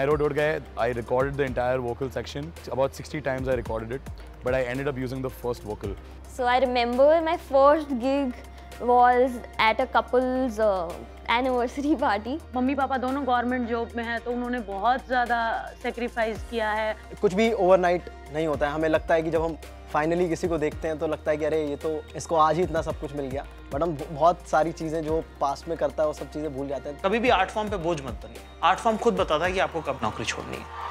I wrote Ud Gaye, I recorded the entire vocal section. About 60 times I recorded it, but I ended up using the first vocal. So I remember my first gig was at a couple's anniversary party. मम्मी पापा दोनों government job में हैं, तो उन्होंने बहुत ज़्यादा sacrifice किया है। कुछ भी ओवरनाइट नहीं होता है। हमें लगता है कि जब हम फाइनली किसी को देखते हैं तो लगता है कि अरे ये तो इसको आज ही इतना सब कुछ मिल गया, बट हम बहुत सारी चीज़ें जो पास्ट में करता है वो सब चीज़ें भूल जाते हैं। कभी भी आर्ट फॉर्म पे बोझ मत बनिए। आर्ट फॉर्म खुद बताता है कि आपको कब नौकरी छोड़नी है।